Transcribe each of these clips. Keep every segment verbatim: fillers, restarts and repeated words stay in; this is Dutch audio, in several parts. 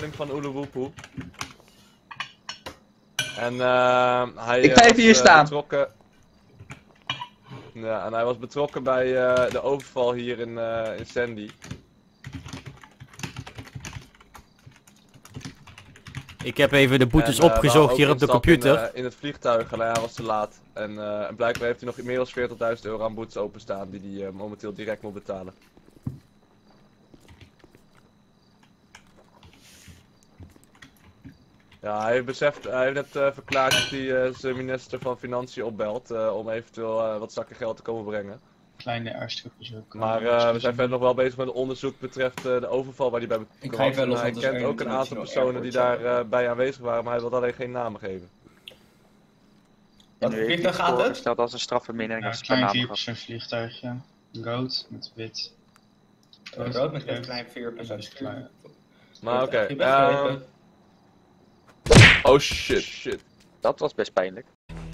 koning van Uluwupu. En uh, hij Ik ga even was, hier uh, staan. betrokken... Ja, en hij was betrokken bij uh, de overval hier in, uh, in Sandy. Ik heb even de boetes en, uh, opgezocht hier op de computer. In, uh, in het vliegtuig, alleen hij was te laat. En, uh, en blijkbaar heeft hij nog meer dan veertigduizend euro aan boetes openstaan die hij uh, momenteel direct moet betalen. Ja, hij heeft, beseft, hij heeft net uh, verklaard dat hij uh, zijn minister van Financiën opbelt uh, om eventueel uh, wat zakken geld te komen brengen. Kleine erfstukjes ook. Maar uh, we zijn verder nog wel bezig met een onderzoek betreft uh, de overval waar hij bij betrokken was. Hij kent ook een aantal personen die daarbij uh, bij aanwezig waren, maar hij wil alleen geen namen geven. Wat voor vliegtuig gaat het? Voorgesteld als een strafvermindering Ja, als een het klein per naam vier persoon vliegtuigje. Rood met wit. Uh, rood met een klein vier persoon. Maar oké. Okay, um... Oh shit, shit. Dat was best pijnlijk.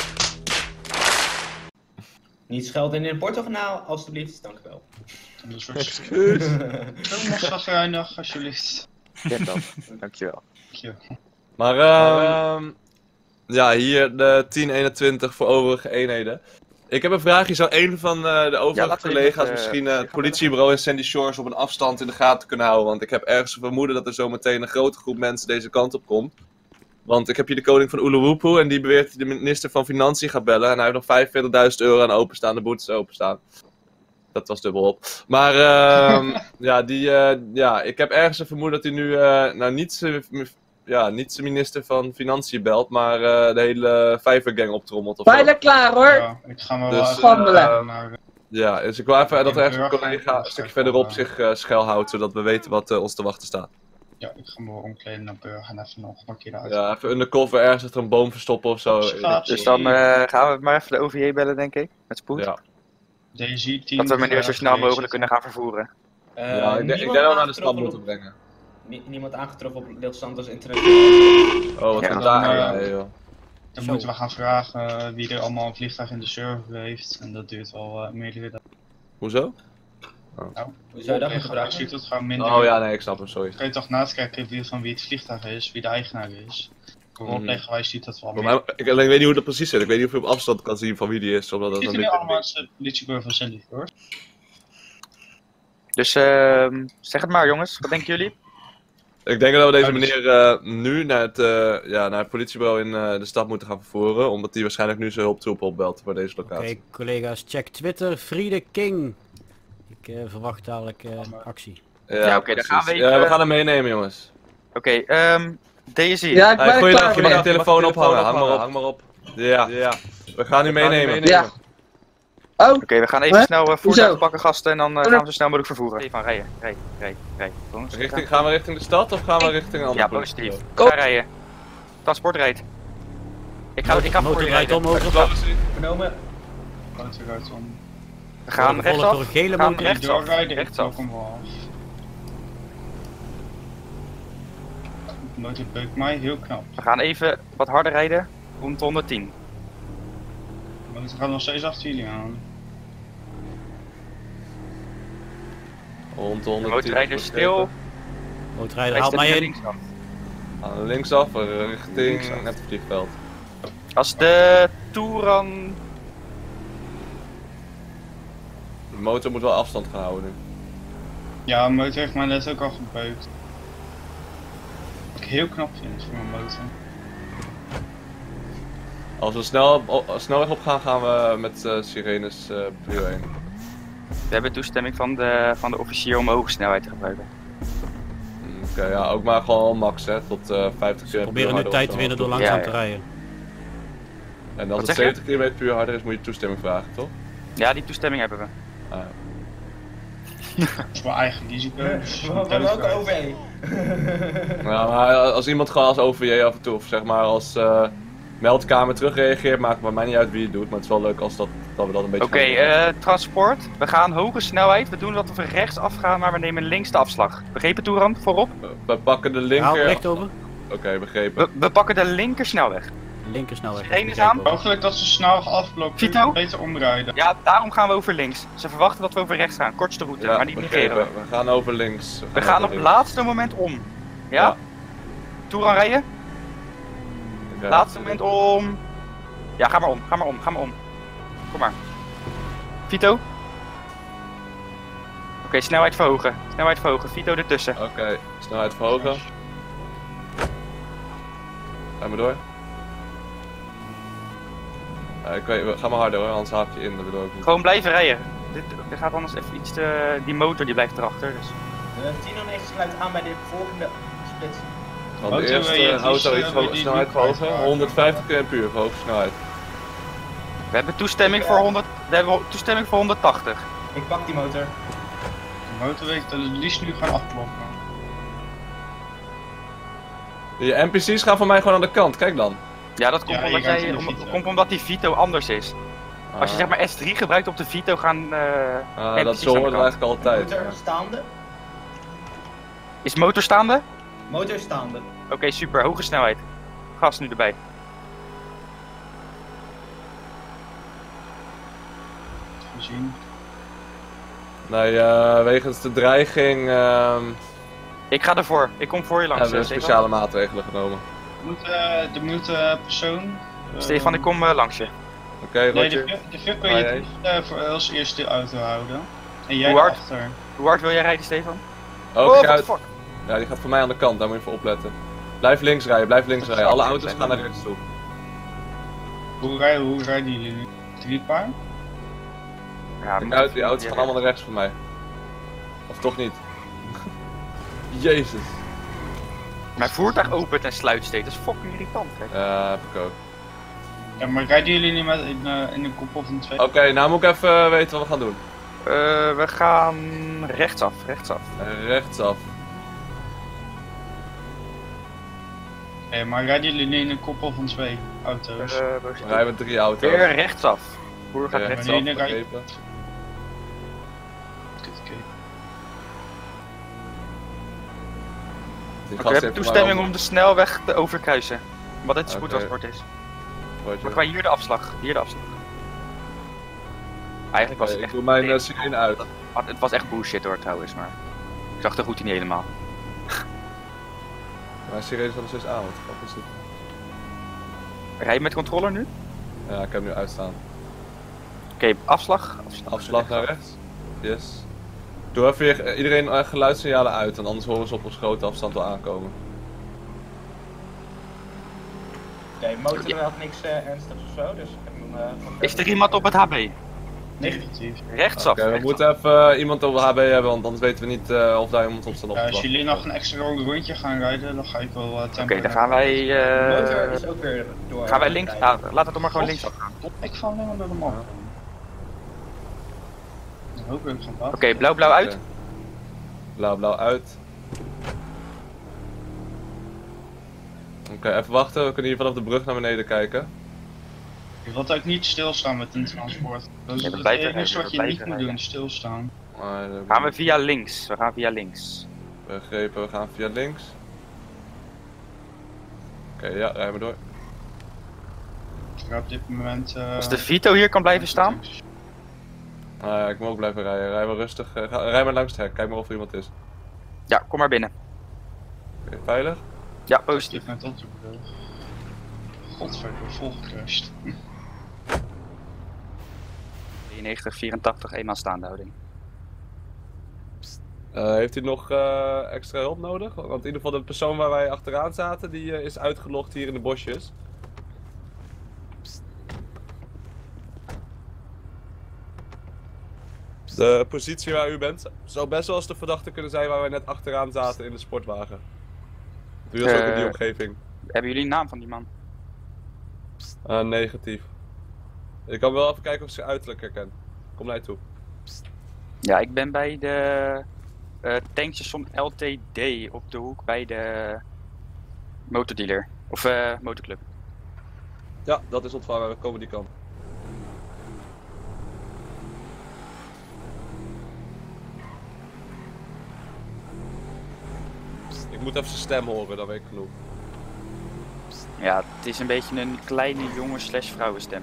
Niet schelden in het portokanaal, alstublieft, dank u wel. Excuus. Zo nog zagrijnig, alsjeblieft. Ja dan, dankjewel. Dankjewel. Maar ehm... Um, ja, hier de tien eenentwintig voor overige eenheden. Ik heb een vraagje, zou een van uh, de overige ja, collega's het, uh, misschien uh, het politiebureau in Sandy Shores op een afstand in de gaten kunnen houden? Want ik heb ergens een vermoeden dat er zometeen een grote groep mensen deze kant op komt. Want ik heb hier de koning van Uluwupu en die beweert dat hij de minister van Financiën gaat bellen. En hij heeft nog vijfenveertigduizend euro aan openstaande boetes openstaan. Dat was dubbel op. Maar uh, ja, die, uh, ja, ik heb ergens een vermoeden dat hij nu uh, nou niet, uh, ja, niet zijn minister van Financiën belt, maar uh, de hele vijvergang optrommelt. Bijna klaar hoor! Ja, ik ga me dus, wel uh, even naar... Ja, dus ik wil even dat er echt een collega een stukje verderop zich uh, schuilhoudt, zodat we weten wat uh, ons te wachten staat. Ja, ik ga me wel omkleden naar Burg en even nog een keer eruit. Ja, even undercover ergens achter een boom verstoppen of zo. Dus dan uh, gaan we maar even de O V J bellen, denk ik. Met spoed. Ja. Dat we meneer zo snel mogelijk kunnen gaan vervoeren. Uh, ja, ik denk dat we naar de stad moeten brengen. Nie niemand aangetroffen op Los Santos International. Oh, wat ja, een daar, ja, joh. Dan Zo. moeten we gaan vragen wie er allemaal een vliegtuig in de server heeft. En dat duurt wel uh, meerdere dagen. Hoezo? Oh. Nou, Hoe zou je dat moeten vragen? Ziet het gewoon minder. Oh ja, nee, ik snap hem, sorry. Kun je toch naast kijken wie, van wie het vliegtuig is, wie de eigenaar is. Rolpleeggewijs ziet dat wel meer. Maar, ik, alleen, ik weet niet hoe dat precies zit, ik weet niet of je op afstand kan zien van wie die is. Omdat dat zitten nu allemaal als de politiebureau van Sandy Shores. Dus uh, zeg het maar jongens, wat denken jullie? Ik denk dat we deze meneer uh, nu naar het, uh, ja, naar het politiebureau in uh, de stad moeten gaan vervoeren, omdat hij waarschijnlijk nu zijn hulptroepen opbelt voor deze locatie. Oké, okay, collega's, check Twitter, Friede King. Ik uh, verwacht dadelijk uh, actie. Ja, ja oké, okay, dan gaan we even... Ja, we gaan hem meenemen jongens. Oké, okay, um, Daisy. Ja, ik ben hey, goeiedag, je mag ja. je telefoon ophangen, hang maar op. Hang maar op. Ja, ja. We gaan u meenemen. Ja. Oh. Oké, okay, we gaan even huh? snel uh, voertuig pakken gasten en dan uh, gaan we zo snel mogelijk vervoeren. Even rijden, rijden, rijden, rijden. Richting, gaan we richting de stad of gaan we richting een andere Ja, positief. Ga rijden. Transport rijdt. Ik ga, ik ga voor je rijden. Genomen. We gaan rechtsaf. Door gele gaan rechtsaf. rechtsaf. Motor beukt mij heel knap. We gaan even wat harder rijden. Rond honderdtien. Maar het gaat nog steeds achter jullie aan. Rond honderdtien. De motorrijder stil. Motorrijder haalt mij in. Linksaf. Aan linksaf, richting linksaf. Het vliegveld. Als de Touran... De motor moet wel afstand gaan houden nu. Ja, de motor heeft mij net ook al gebeukt. Wat ik heel knap vind voor mijn motor. Als we snel op, snelweg op gaan, gaan we met uh, sirenes uh, puur heen. We hebben toestemming van de, van de officier om hoge snelheid te gebruiken. Oké, okay, ja, ook maar gewoon max hè, tot uh, vijftig kilometer. Proberen nu tijd te winnen door langzaam ja, ja. te rijden. En als Wat het zeventig kilometer per uur harder is, moet je toestemming vragen, toch? Ja, die toestemming hebben we. Ah, ja. Dat is wel eigen risico. Van welke O V? Ja, maar als iemand gewoon als O V J af en toe, of zeg maar als uh, meldkamer terugreageert, maakt het mij niet uit wie het doet, maar het is wel leuk als dat, dat we dat een beetje... Oké, okay, uh, transport. We gaan hoge snelheid. We doen dat we rechts afgaan, maar we nemen links de afslag. Begrepen, Toeran? Voorop? We, we pakken de linker... Haal recht over. Oké, okay, begrepen. We, we pakken de linker snelweg. Linker snelweg. Eén is aan. Mogelijk dat ze snel afblokken. Vito? Beter omrijden. Ja, daarom gaan we over links. Ze verwachten dat we over rechts gaan. Kortste route, ja, maar niet begrepen. negeren. We gaan over links. We gaan, we gaan op het laatste moment om. Ja? ja. Toeran rijden. Okay. Laatste moment om. Ja, ga maar om, ga maar om, ga maar om. Kom maar. Vito. Oké, okay, snelheid verhogen. Snelheid verhogen. Vito ertussen. Oké, okay. Snelheid verhogen. Ga maar door. Ja, ik weet, ga maar harder hoor, anders haak je in. Dat bedoel ik niet. Gewoon blijven rijden. Dit, er gaat anders even iets te... Die motor die blijft erachter. Dus. De tien negen sluit aan bij de volgende splits. Want de eerste auto iets hoge snelheid verhogen. honderdvijftig kilometer per uur verhoogde snelheid. We hebben toestemming voor honderd. We hebben toestemming voor honderdtachtig. Ik pak die motor. De motor weet het liefst nu gaan afblokken. Die N P C's gaan van mij gewoon aan de kant, kijk dan. Ja, dat komt, Ja, omdat, je gaat jij, in de om, Vito. komt omdat die Vito anders is. Ah. Als je zeg maar S drie gebruikt op de Vito gaan... Uh, Ah, N P C's dat aan zo de hoort kant. eigenlijk altijd. Motor staande. Is motor staande? Motor staande. Oké, okay, super. Hoge snelheid. Gas nu erbij. Gezien. Nee, uh, wegens de dreiging uh, Ik ga ervoor. Ik kom voor je langs. hebben we uh, speciale maatregelen genomen. Er moet, uh, er moet uh, persoon... Uh, Stefan, ik kom uh, langs je. Oké, okay, Nee, Roger. de, de V kun Ah, je jij? uh, voor als eerste de auto houden. En jij Hoe hard? achter. Hoe hard wil jij rijden, Stefan? Oh, oh kijk what uit. the fuck? Ja, die gaat voor mij aan de kant, daar moet je voor opletten. Blijf links rijden, blijf links rijden. Alle auto's gaan naar rechts toe. Hoe rijden, hoe rijden jullie nu? Drie paar? Ja, Kijk uit, die auto's gaan allemaal naar rechts voor mij. Of toch niet? Jezus. Mijn voertuig opent en sluit steeds. Dat is fucking irritant, hè. Ja, heb ik ook. Ja, maar rijden jullie niet met in, uh, in een koppel van twee? Oké, okay, nou moet ik even uh, weten wat we gaan doen. Uh, we gaan rechtsaf, rechtsaf. Uh, rechtsaf. Oké, okay, maar rijden jullie niet in een koppel van twee auto's? Uh, We rijden met drie auto's. Weer rechtsaf. Boer gaat Ja, rechtsaf. wanneer rij- begrepen. Die Oké, gast we hebben heeft toestemming maar om de snelweg te overkruisen. Omdat het Oké. spoedtransport is. Roger. Maar qua hier de afslag. Hier de afslag. Eigenlijk was Oké, het ik echt... doe mijn uh, sirene uit. Ah, het was echt bullshit hoor trouwens, maar... Ik zag de route niet helemaal. Mijn sirene staat nog steeds aan, wat de fuck is dit? Rij je met controller nu? Ja, ik heb hem nu uitstaan. Oké, okay, afslag. Afslag, Afslag naar rechts. Yes. Doe even weer iedereen uh, geluidssignalen uit, want anders horen ze op ons grote afstand wel aankomen. Oké, okay, motor had niks uh, ernstigs of zo, dus ik heb hem... Uh, Is er iemand op het H B? Negatief. Rechtsaf. Oké, we rechtsaf. moeten even uh, iemand op de H B hebben, want anders weten we niet uh, of daar iemand op staat op Ja, te als wachten. jullie nog een extra rondje gaan rijden, dan ga ik wel uh, tempo. Oké, okay, dan gaan wij... Uh... De motor is ook weer door. Gaan wij links... Ah, laat het dan maar gewoon links God. afgaan. Ik val helemaal door de man. Dan hoop ik van dat. Oké, okay, blauw blauw uit. Okay. Blauw blauw uit. Oké, okay, even wachten, we kunnen hier vanaf de brug naar beneden kijken. Je wilt ook niet stilstaan met een transport. Dat is Nee, we het blijven enige rijden, wat we je niet blijven moet rijden. doen, stilstaan. Ah, ja, Gaan we via links. We gaan via links. Begrepen, we gaan via links. Oké, okay, ja, rijden we door. Ik ga op dit moment... Uh, Als de Vito hier kan blijven staan. Ah, ja, ik moet ook blijven rijden. Rij maar rustig. Uh, ga, rij maar langs het hek, kijk maar of er iemand is. Ja, kom maar binnen. Oké, okay, veilig? Ja, positief. Net op de brug. Godverdomme, volgecrashed. drieënnegentig, vierentachtig, eenmaal staande houding. Uh, heeft u nog uh, extra hulp nodig? Want in ieder geval de persoon waar wij achteraan zaten, die uh, is uitgelogd hier in de bosjes. De positie waar u bent zou best wel eens de verdachte kunnen zijn waar wij net achteraan zaten in de sportwagen. U was uh, ook in die omgeving. Hebben jullie een naam van die man? Uh, negatief. Ik kan wel even kijken of ze uiterlijk herken. Kom naar je toe. Ja, ik ben bij de uh, tankstation L T D op de hoek bij de motordealer. Of uh, motorclub. Ja, dat is ontvangen. We komen die kant. Ik moet even zijn stem horen, dan weet ik genoeg. Ja, het is een beetje een kleine jongen slash vrouwenstem.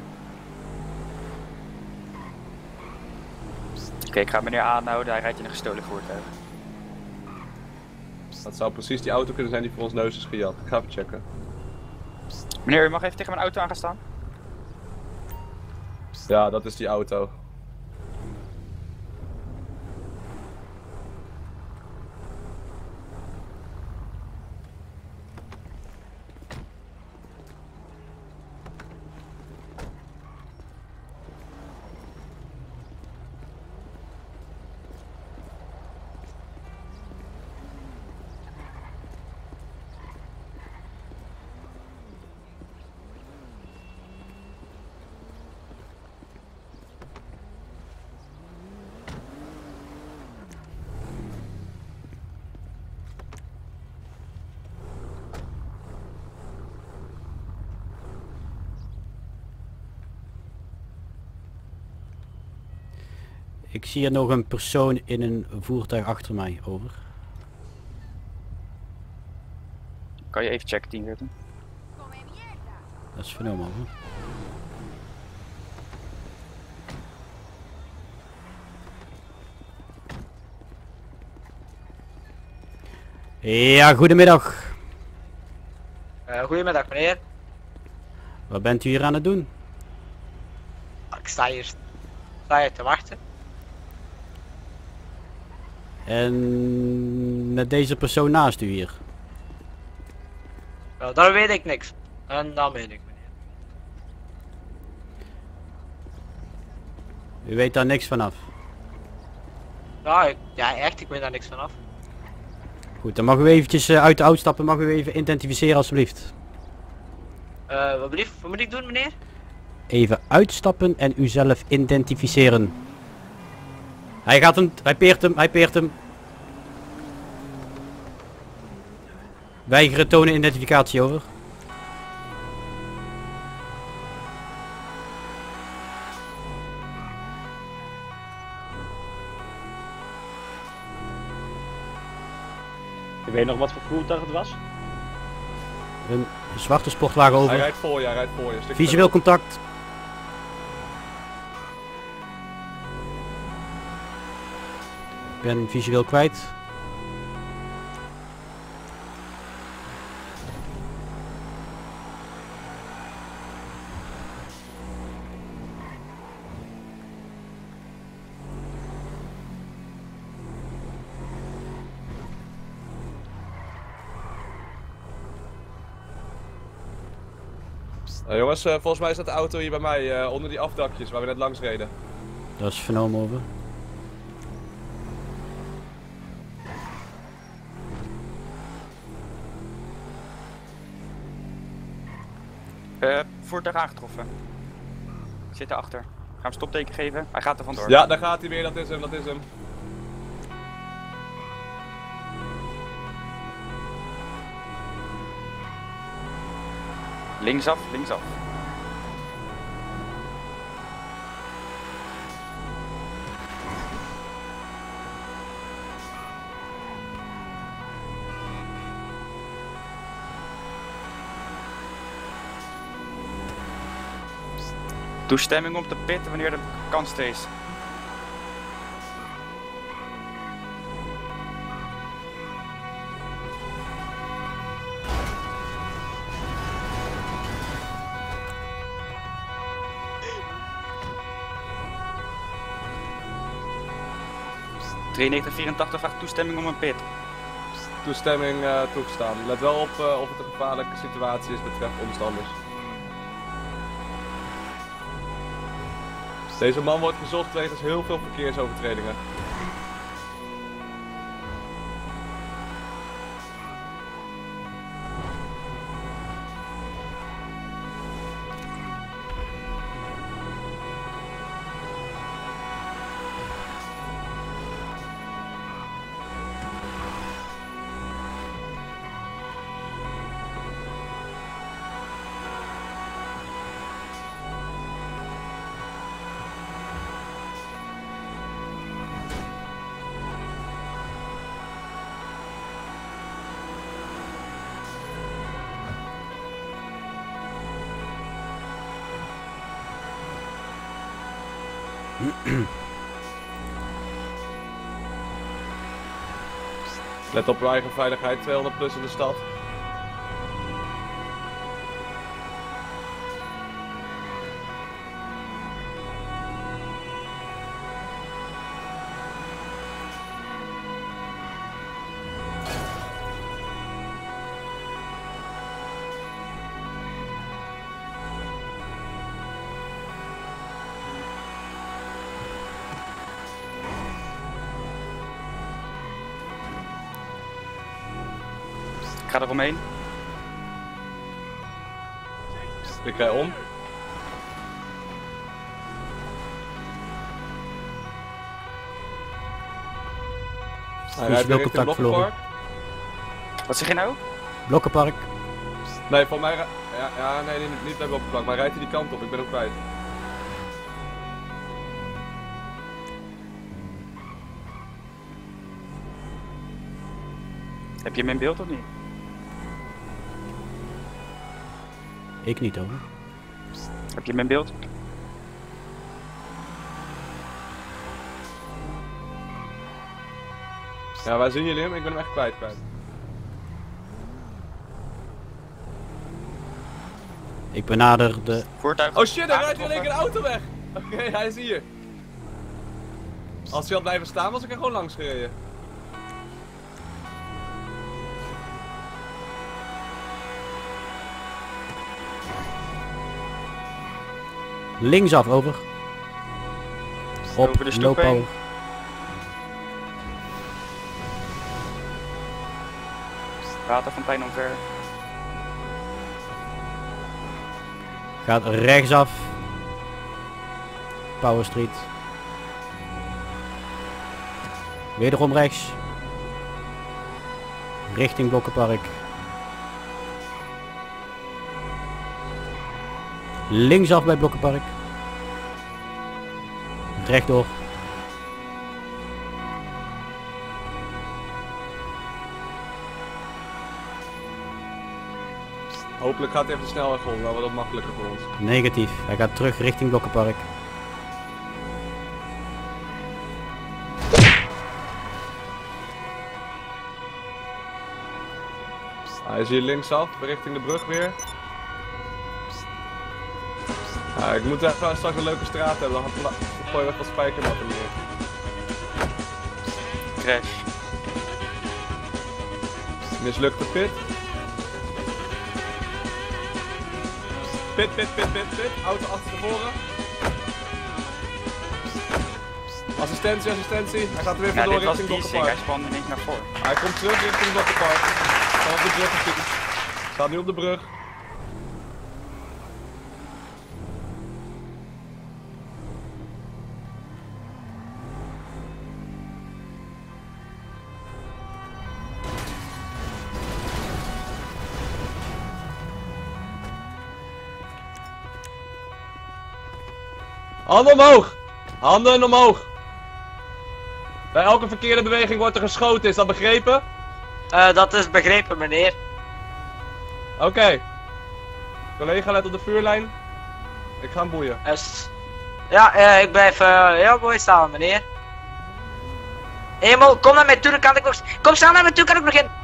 Oké, okay, ik ga meneer aanhouden, hij rijdt in een gestolen voertuig. Dat zou precies die auto kunnen zijn die voor ons neus is gejat. Ik ga even checken. Meneer, u mag even tegen mijn auto aan gaan staan? Ja, dat is die auto. Ik zie hier nog een persoon in een voertuig achter mij, over. Kan je even checken, tien veertien? Dat is vernomen, over. Ja, goedemiddag. Uh, goedemiddag meneer. Wat bent u hier aan het doen? Ik sta hier, sta hier te wachten. En met deze persoon naast u hier? Nou, daar weet ik niks. En dan weet ik meneer. U weet daar niks vanaf? Ja, ik, ja echt, ik weet daar niks vanaf. Goed, dan mag u eventjes uh, uit de auto stappen, mag u even identificeren alstublieft. Uh, wat, blieft, wat moet ik doen meneer? Even uitstappen en uzelf identificeren. Hij gaat hem, hij peert hem, hij peert hem. Weigeren tonen identificatie, over. Je weet nog wat voor voertuig het was? Een zwarte sportwagen, over. Hij rijdt voor je, hij rijdt voor je. Visueel contact. Ik ben visueel kwijt. Uh, jongens, uh, volgens mij is dat de auto hier bij mij, uh, onder die afdakjes waar we net langs reden. Dat is vernomen, over. Uh, voertuig aangetroffen. Ik zit erachter. Ga hem stopteken geven. Hij gaat er vandoor. Ja, daar gaat hij weer. Dat is hem, dat is hem. Linksaf, linksaf. Toestemming om te pitten wanneer de kans er is. drieënnegentig vierentachtig vraagt toestemming om een pit. Toestemming uh, toegestaan. Let wel op uh, of het een gevaarlijke situatie is betreft omstanders. Deze man wordt gezocht wegens heel veel verkeersovertredingen. Let op uw eigen veiligheid, tweehonderd plus in de stad. Ik ga eromheen. Ik rij om. Hij rijdt weer richting Blokkenpark. Wat zeg je nou? Blokkenpark. Nee, voor mij... Ja, ja nee, niet, niet naar Blokkenpark, maar rijdt hij die kant op, ik ben ook kwijt. Heb je hem in beeld of niet? Ik niet hoor. Heb je hem in beeld? Ja, waar zien jullie hem? Ik ben hem echt kwijt kwijt. Ik benader de... Voertuig. Oh shit, hij rijdt weer een auto weg! Oké, okay, hij is hier. Als hij had blijven staan was ik er gewoon langs gereden. Linksaf, over. Op, Over de stoep low power. heen. Waterfontein omver. Gaat rechtsaf. Power Street. Wederom rechts. Richting Blokkenpark. Linksaf bij Blokkenpark. Rechtdoor. Hopelijk gaat hij even de snelweg om, dan wordt dat makkelijker voor ons. Negatief. Hij gaat terug richting Blokkenpark. Hij is hier linksaf, richting de brug weer. Ja, ik moet even straks een leuke straat hebben, dan gooi je even wat spijkermatten neer. Crash. Mislukte pit. Pit, pit, pit, pit, pit. Auto achterstevoren. Assistentie, assistentie. Hij gaat weer Ja, door dit was richting die Blokkenpark. hij spande niet naar voren. Hij komt terug richting Blokkenpark. Staat op de brug natuurlijk. Staat nu op de brug. Handen omhoog! Handen omhoog! Bij elke verkeerde beweging wordt er geschoten, is dat begrepen? Uh, dat is begrepen, meneer. Oké. Okay. Collega, let op de vuurlijn. Ik ga hem boeien. Yes. Ja, uh, ik blijf uh, heel mooi staan, meneer. Hemel, kom naar mij toe, dan kan ik nog... Kom snel naar mij toe, kan ik nog in...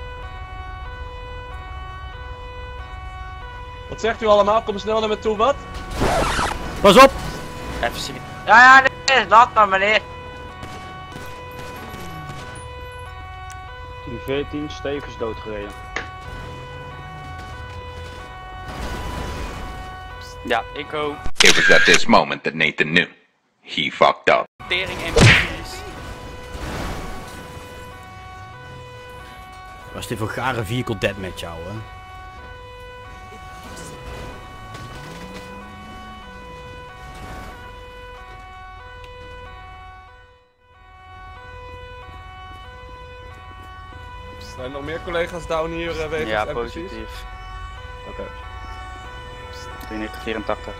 Wat zegt u allemaal? Kom snel naar me toe, wat? Pas op! Even zien. Ja, ja, nee, laat maar, meneer. tien veertien, Stevens doodgereden. Ja, ik ook. It was at this moment that Nathan knew. He fucked up. Tering en precies. Was dit voor gare vehicle deathmatch, jou, hè? Zijn er nog meer collega's down hier uh, wegens Ja, N P C's? positief. Oké. Okay. drieënnegentig vierentachtig.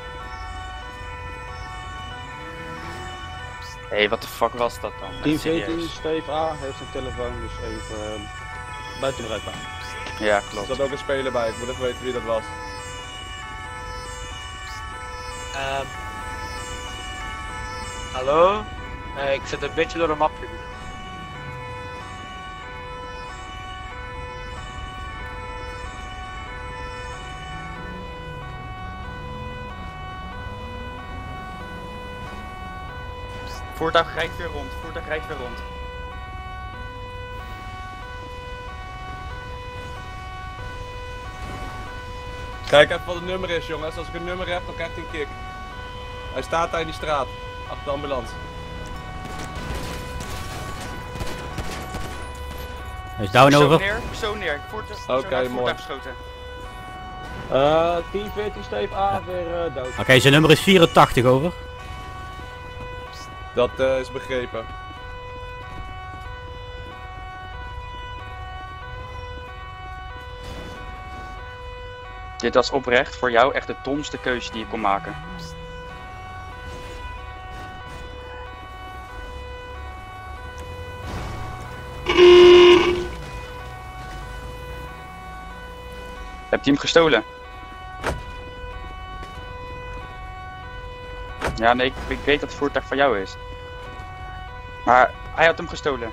Hé, hey, wat de fuck was dat dan? tien veertien, Steve A heeft een telefoon, dus even uh, buiten de rijbaan. Ja, Er klopt. zat ook een speler bij, ik moet even weten wie dat was. Um, hallo? Uh, ik zit een beetje door de map. Voertuig rijdt weer rond, voertuig rijdt weer rond. Kijk even wat het nummer is, jongens. Als ik een nummer heb, dan krijgt hij een kick. Hij staat daar in die straat, achter de ambulance. Hij is down Zo over. neer, zo neer. Voertuig, Oké, zo naar het mooi. voertuig geschoten. Uh, tien veertien Steve A weer uh, dood. Oké, okay, zijn nummer is vierentachtig over. Dat uh, is begrepen. Dit was oprecht voor jou echt de domste keuze die je kon maken. Hebt je hem gestolen? Ja, nee, ik, ik weet dat het voertuig van jou is. Maar hij had hem gestolen.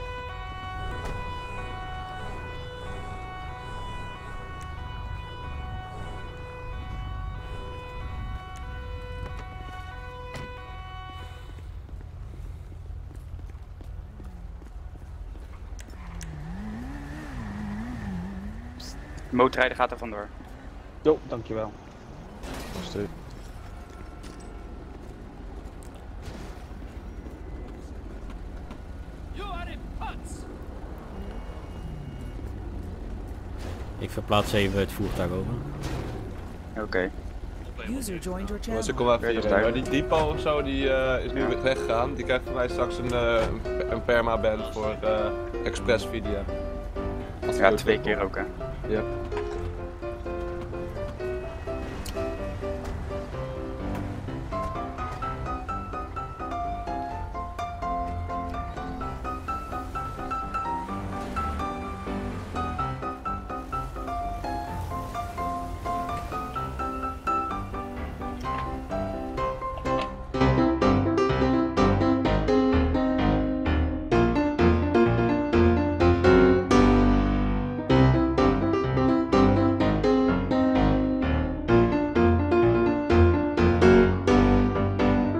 De motorrijder gaat er vandoor. Jo, dankjewel. Ik verplaats even het voertuig over. Oké. Okay. Dus ik kom even hierheen. Maar die Depot of zo, die uh, is nu Ja. weer weggegaan. Die krijgt van mij straks een, uh, een, een perma-band voor uh, express video. Ja, twee keer ook hè. Ja.